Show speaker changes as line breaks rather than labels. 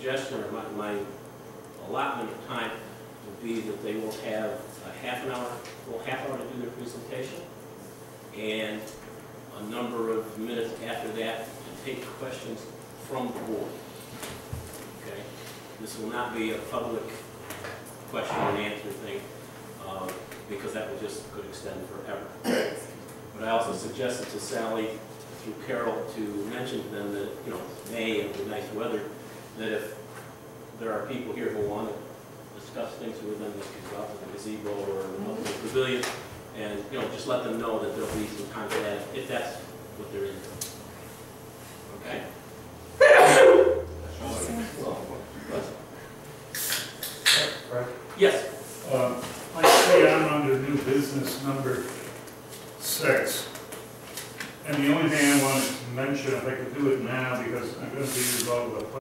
suggestion, or my allotment of time would be that they will have a half hour to do their presentation, and a number of minutes after that to take questions from the board. Okay? This will not be a public question and answer thing, because that could extend forever. But I also suggested to Sally, through Carol, to mention to them that, you know, it's May and the nice weather, that if there are people here who want to discuss things with them, they can go out to the gazebo or the pavilion, and, you know, just let them know that there'll be some time for that if that's what they're into. Okay? Yes.
I see I'm under new business number 6. And the only thing I wanted to mention, if I could do it now, because I'm going to be involved with a